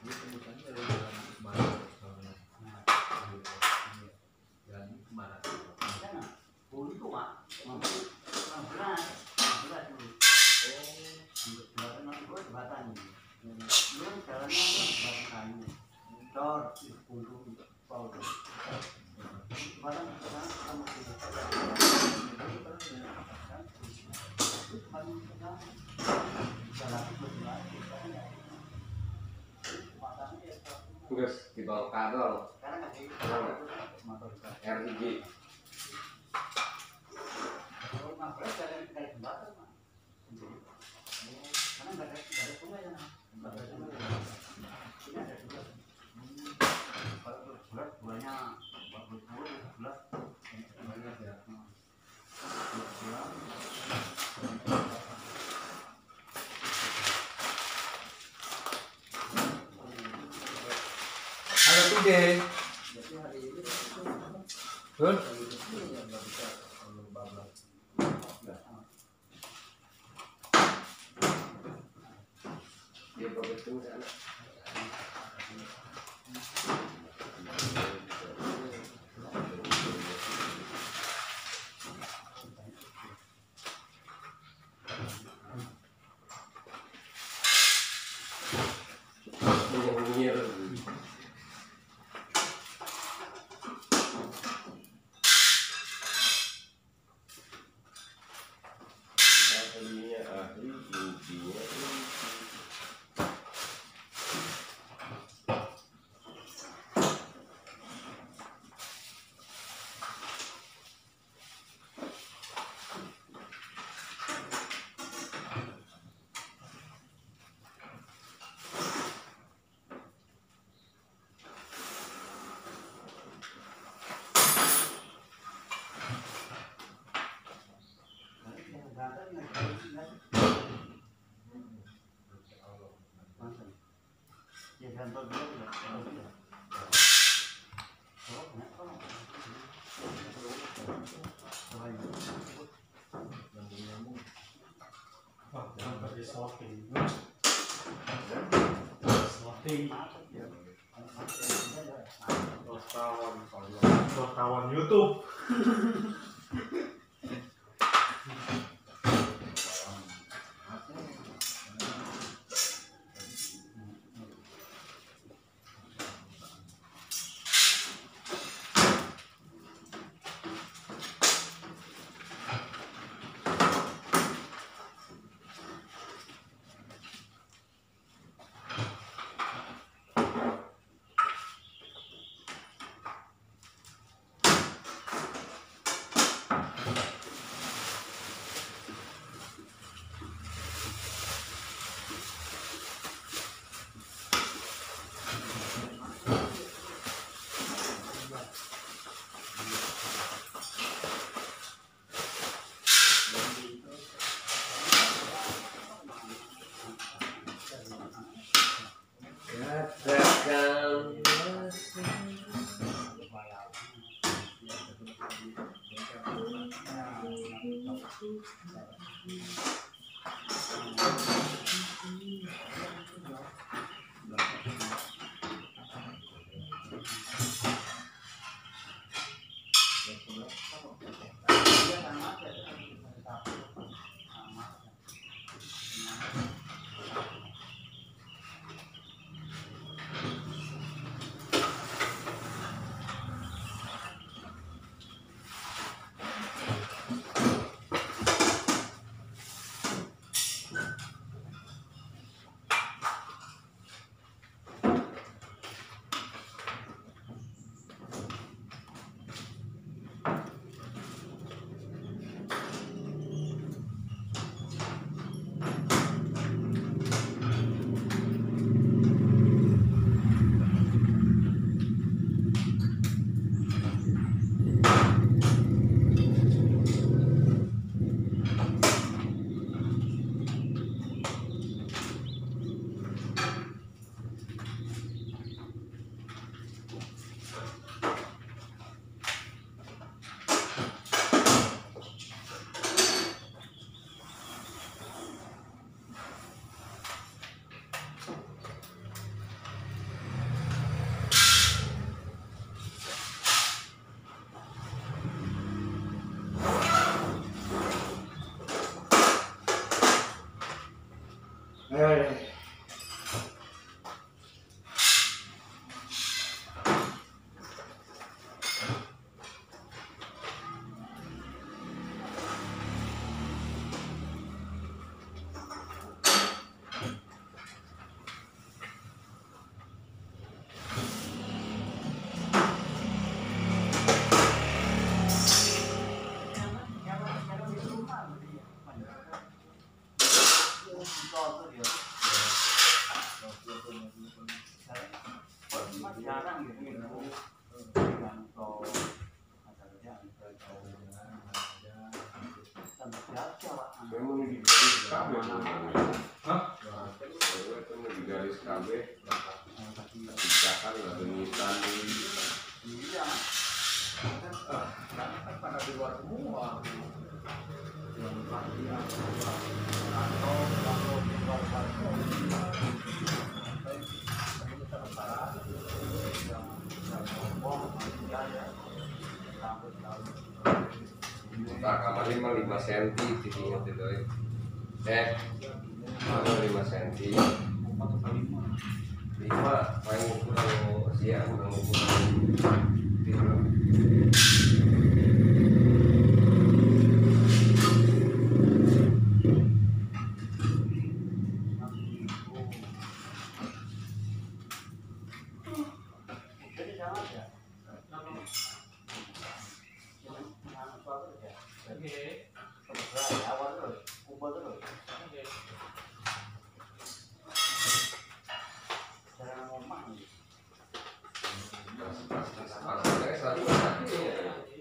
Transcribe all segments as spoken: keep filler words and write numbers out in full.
Dia tebusannya dari jalan kemana? Jalan kemana? Sana, untuk mak, mampu, enam belas, enam belas dulu. Oh, untuk jembatan nanti gua jembatan. Dia jalannya jembatan kayu. Dor, untuk pau. Jembatan sekarang sama kita. Terus di bawah kadal R I G. Halo Tuge. Betul? Dia begitu sana. Wartawan YouTube. jarang gitu gitu kantor acaranya kantor Memang di garis K B. Hah? Itu di garis K B. Kebijakan lah penyitaan ini. iya Ah, kan pada di luar semua. Yang pasti atau atau atau di luar kantor. Tapi kita rata-rata yang yang ngomong ya sampai tahun. Nah, kamarnya mah lima senti tingginya itu. Eh, kamar lima senti. lima paling ukuran siang kurang ukuran tidur. jadi sangat ya yang suatu ya kebetulan awal terus kumpul terus cara ngomong nih Pas-pas satu kaki ya.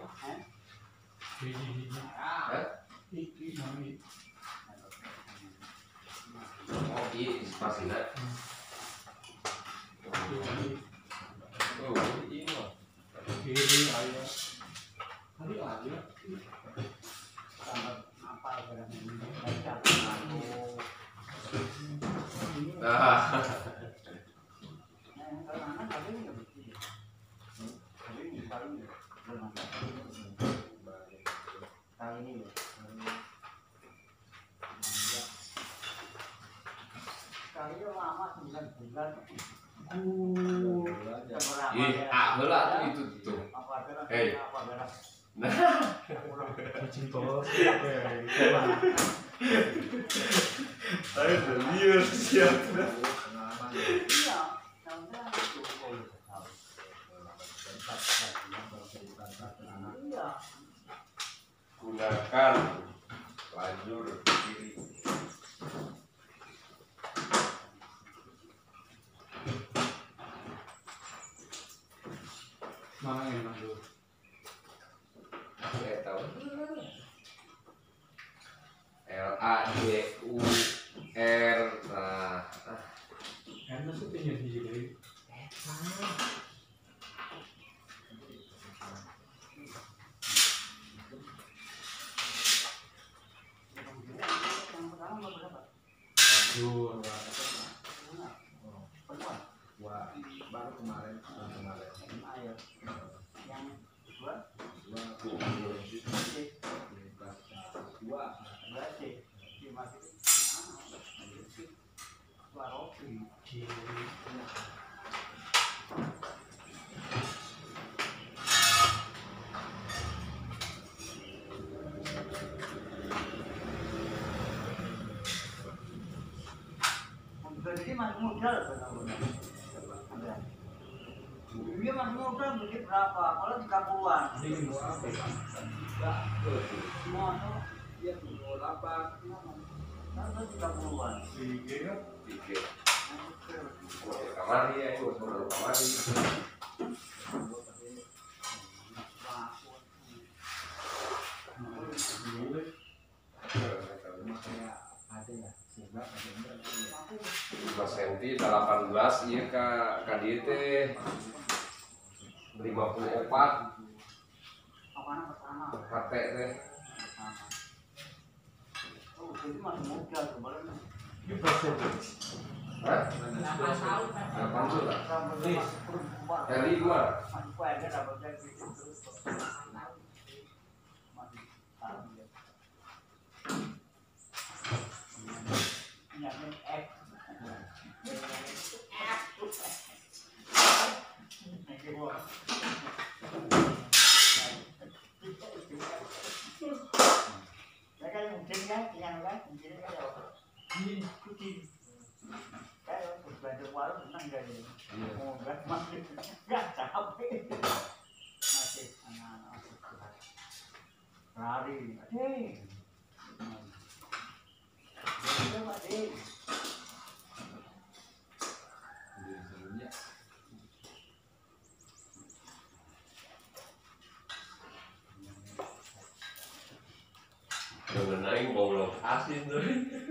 Oh, iya, pasina. Oh, ini mah. tambah apa barang ini baca Nah, kalau anak kali ini nggak begitu kali ini kali ini belum ada kali ini ya kali itu lama sembilan bulan ih, ah, bola tuh itu tuh. apa ada Hei. apa ada Ayo serius siap. Pengalaman. iya namanya itu boleh tahu iya Gunakan lajur kiri. Mana enak tuh? Saya tahu. L A D U R nah. Enak sih punya di sini. yang pertama berapa Aduh, perempuan Wah, baru kemarin tahun kemarin. ayo yang kedua Dua Tuh. C kelas dua. dua C C masih dua roti kiri. jadi masih muda benar-benar dia masih muda begitu berapa kalau tiga puluhan Ini mau apa? Enggak, semua tuh dia mau delapan. kan tiga puluhan Tiga. Kamari ya, itu baru kamari. Kayak ada ya, sebelah ada yang berat. lima senti delapan belas iya ka ka dieu teh lima puluh empat apaan pertama H T teh. oh jadi masih muda sebenarnya Hah? delapan belas lah. sampai perempuan Ya lima. masih kuaga dapat dari situ terus masih tahu ya nyampe X ya kan mungkin kan yang kan mungkin kan ya kucing kayak berbanding warung menang gak ya mau nggak masih nggak capek masih anak-anak lari adek ya pak adek Jadi sebelumnya naik goblok asin tuh.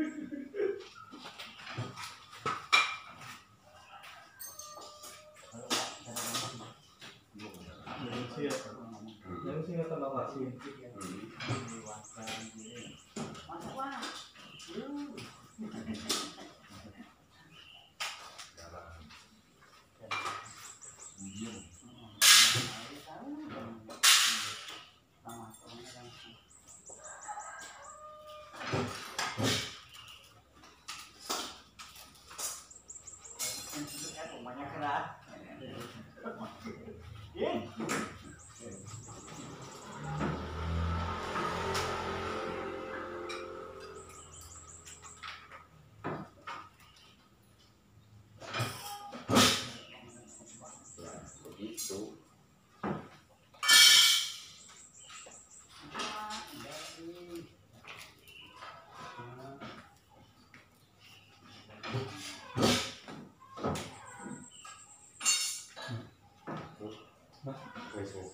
Yang sih nggak tambah asin. Begitu. Wes, wes.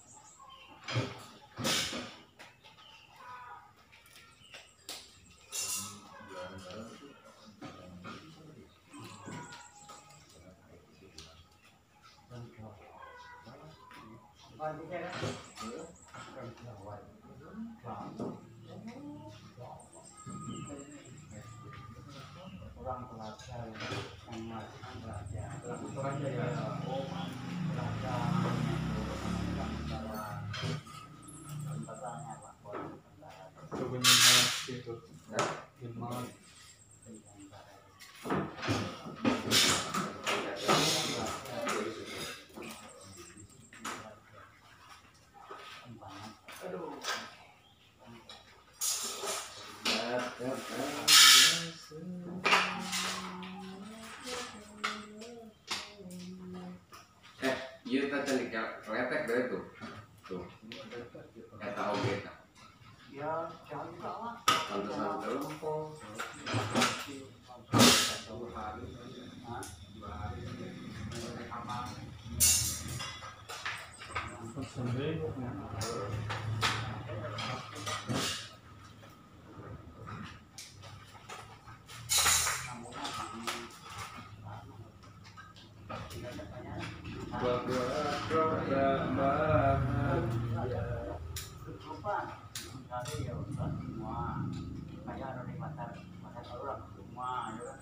Orang pelajar yang masih belajar, Langsung aja ya. oh belajar, tempatnya pak, Sebenarnya gitu. Nah, Gimana? eh, iya tak cantik keletek deh tuh. Tuh. Eta oge tak. ya jangan juga lah. Pantesan telempong. Dua hari, Hah? dua hari. Aman. Sendiri. Buat-buat roda bahan. Kecupan, misalnya ya udah semua, kayak ada di pasar pasar orang semua, ya kan.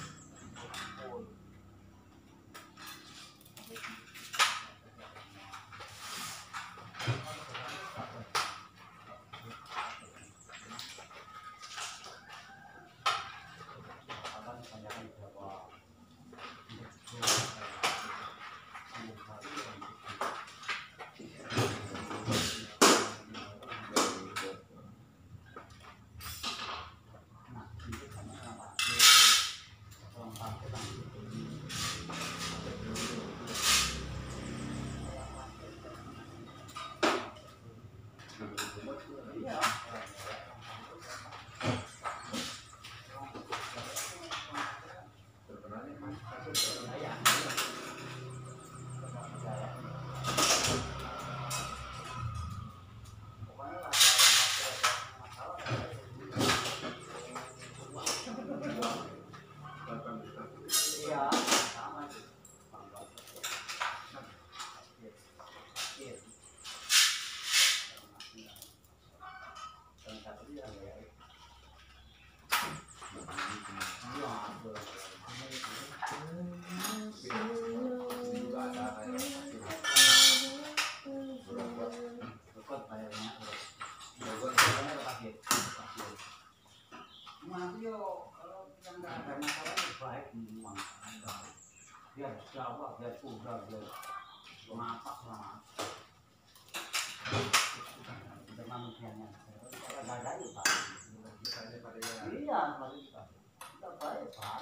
Jawa, biar udah, biar mapak lah. Dengan manusianya, nggak ada itu pak. Iya, kalau kita, kita baik pak.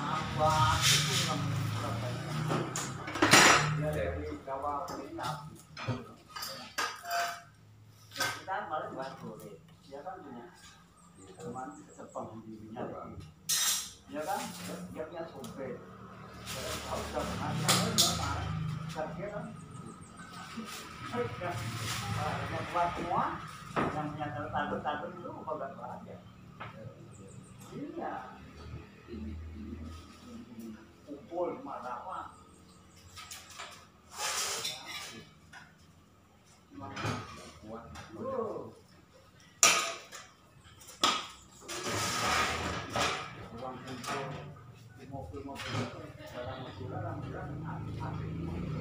apa itu yang berapa ya dari Jawa ke Minang kita malah buat sore dia kan punya teman Jepang di Minang ya kan dia punya sumber kalau sudah pernah saya berapa saya kan yang buat semua yang punya talent-talent itu bukan bahagia iya kumpul marah kuat. uang kumpul di mobil-mobil itu dalam mobil dalam bulan habis